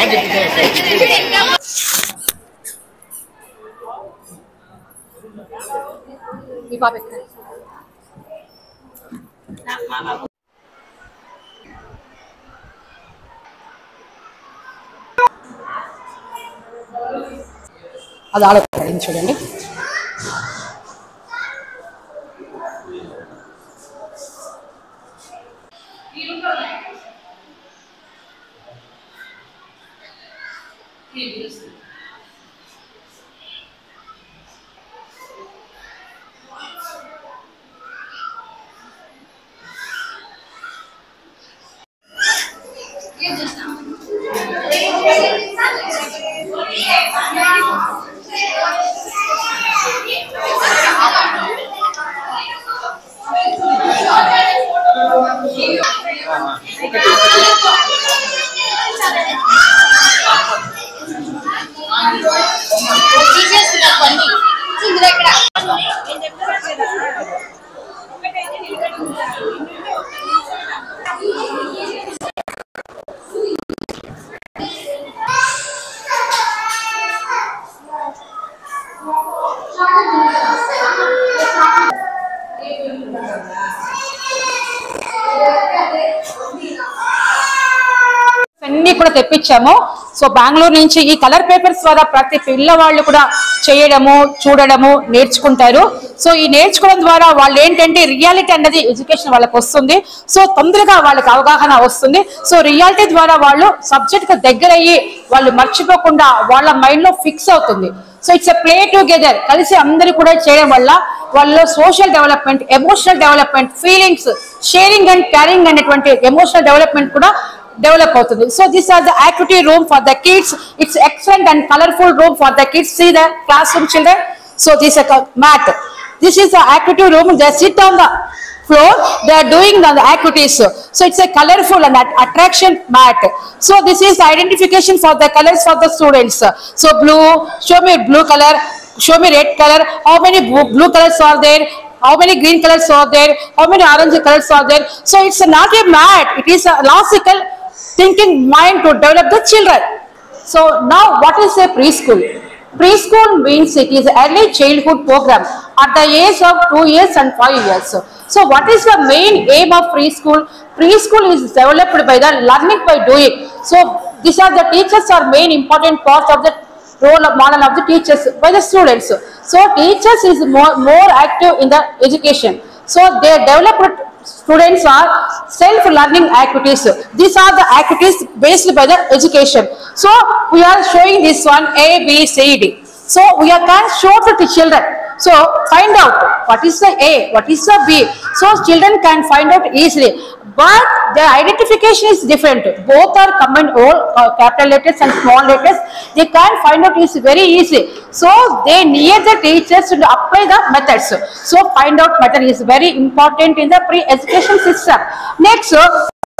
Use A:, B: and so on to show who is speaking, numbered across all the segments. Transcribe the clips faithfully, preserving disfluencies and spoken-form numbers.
A: అది ఆలోచించండి చూడండి. అన్ని కూడా తెప్పించాము. సో బెంగళూరు నుంచి ఈ కలర్ పేపర్స్ ద్వారా ప్రతి పిల్లవాళ్ళు కూడా చేయడము, చూడడము, నేర్చుకుంటారు. సో ఈ నేర్చుకోవడం ద్వారా వాళ్ళు ఏంటంటే రియాలిటీ అన్నది ఎడ్యుకేషన్ వాళ్ళకి వస్తుంది. సో తొందరగా వాళ్ళకి అవగాహన వస్తుంది. సో రియాలిటీ ద్వారా వాళ్ళు సబ్జెక్ట్ కు దగ్గర అయ్యి వాళ్ళు మర్చిపోకుండా వాళ్ళ మైండ్ లో ఫిక్స్ అవుతుంది. So it's a play together, కలిసి అందరూ కూడా చేయడం వల్ల వాళ్ళలో social development, emotional development, feelings, sharing and caring అనేటువంటి ఎమోషనల్ డెవలప్మెంట్ కూడా develop అవుతుంది. So these are the activity room for the kids. It's excellent and colorful room for the kids. See the classroom children. So this is a mat. This is the activity room. They sit on the floor. They are doing the activities. So it's a colorful and attraction mat. So this is the identification for the colors for the students. So blue, show me blue color, show me red color. How many blue colors are there? How many green colors are there? How many orange colors are there? So it's not a mat. It is a logical thinking mind to develop the children. So now what is a preschool? Preschool means it is early childhood program at the age of two years and five years. So what is the main aim of preschool? Preschool is developed by the learning by doing. So these are the teachers are main important part of the role of model of the teachers by the students. So teachers is more, more active in the education. So they developed students are self-learning activities. These are the activities based by the education. So we are showing this one A, B, C, D. So we are can show to the children. So find out what is the A, what is the B. So children can find out easily. But the identification is different. Both are combined, all uh, capital letters and small letters. They can find out is very easy. So they need the teachers to apply the methods. So find out method is very important in the pre-education system. Next, uh,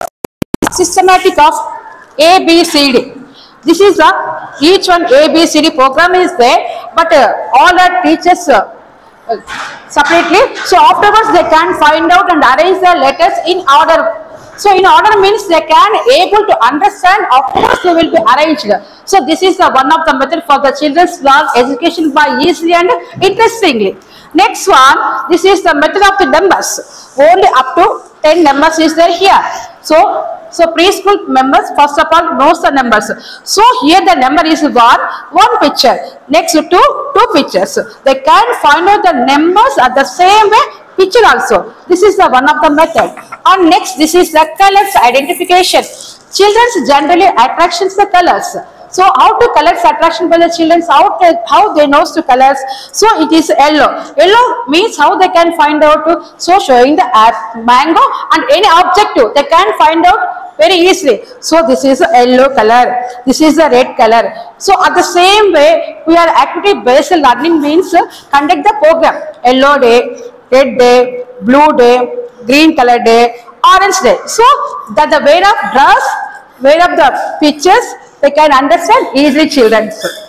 A: systematic of A, B, C, D. This is the each one A, B, C, D program is there, but uh, all the teachers uh, uh, separately. So afterwards they can find out and arrange the letters in order. So in order means they can able to understand. Afterwards they will be arranged. So this is the one of the method for the children's learn education by easily and interestingly. Next one, this is the method of the numbers. Only up to ten numbers is there here. So So preschool members first of all knows the numbers. So here the number is one, one picture. Next two, two pictures. They can find out the numbers at the same way picture also. This is the one of the method. And next this is the colors identification. Children's generally attractions the colors. So how to colors attraction by the children, how to, how they knows to colors. So it is yellow. Yellow means how they can find out. So showing the mango and any objective they can find out very easily. So this is a yellow color, this is a red color. So at the same way we are activity based learning means uh, conduct the program. Yellow day, red day, blue day, green color day, orange day. So that the way of dress, way of the pictures they can understand easily children.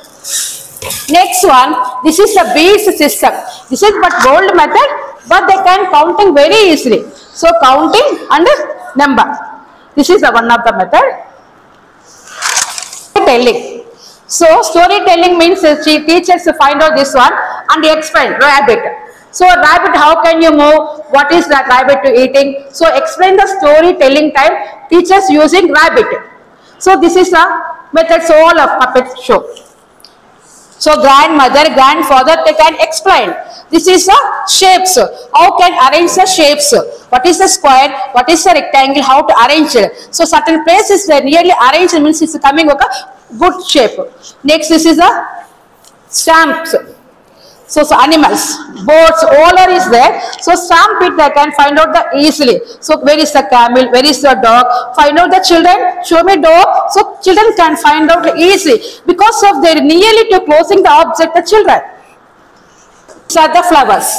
A: Next one, this is the beads system. This is but gold method, but they can counting very easily. So counting and number. This is the one of the method. telling. So storytelling means uh, she teachers find out this one and explain rabbit. So rabbit, how can you move? What is that rabbit eating? So explain the storytelling time. Teachers using rabbit. So this is a method all of puppet show. So grandmother, grandfather, they can explain. This is the shapes. How can arrange the shapes? What is the square? What is the rectangle? How to arrange it? So certain places where nearly arranged means it's coming okay, good shape. Next, this is the stamps. So, so animals, birds, all are is there. So stamp it, they can find out the easily. So where is the camel? Where is the dog? Find out the children. Show me dog. So children can find out easily because of their nearly to closing the object. The children. These are the flowers.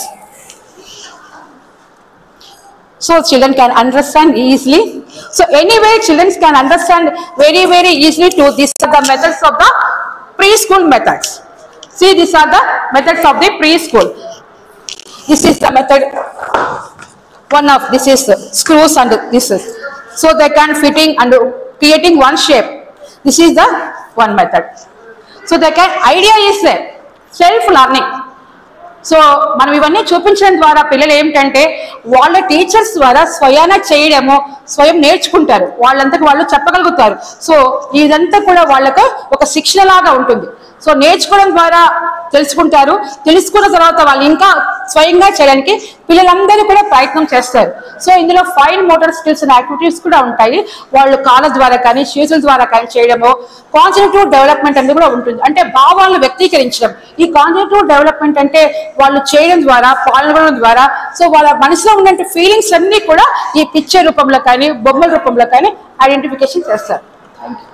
A: So children can understand easily. So anyway, children can understand very very easily to these are the methods of the preschool methods. See, these are the methods of the preschool. This is the method. One of this is screws and this is. So they can fitting and creating one shape. This is the one method. So they can idea is there. Self learning. So మనం ఇవన్నీ చూపించడం ద్వారా పిల్లలు ఏమిటంటే వాళ్ళ teachers ద్వారా స్వయాన చేయడము స్వయం నేర్చుకుంటారు, వాళ్ళంతకు వాళ్ళు చెప్పగలుగుతారు. సో ఇదంతా కూడా వాళ్ళకు ఒక శిక్షణ లాగా ఉంటుంది. సో నేర్చుకోవడం ద్వారా తెలుసుకుంటారు, తెలుసుకున్న తర్వాత వాళ్ళు ఇంకా స్వయంగా చేయడానికి పిల్లలందరూ కూడా ప్రయత్నం చేస్తారు. సో ఇందులో fine motor skills and activities కూడా ఉంటాయి. వాళ్ళు కాళ్ళ ద్వారా కానీ చేతుల ద్వారా కానీ చేయడము. కాన్సెప్టివ్ డెవలప్మెంట్ అనేది కూడా ఉంటుంది, అంటే భావాలను వ్యక్తీకరించడం. ఈ కాన్సెప్టివ్ డెవలప్మెంట్ అంటే వాళ్ళు చేయడం ద్వారా పాల్గొనడం ద్వారా సో వాళ్ళ మనసులో ఉన్నటువంటి ఫీలింగ్స్ అన్ని కూడా ఈ పిక్చర్ రూపంలో కానీ బొమ్మల రూపంలో కానీ ఐడెంటిఫికేషన్ చేస్తారు. Thank you.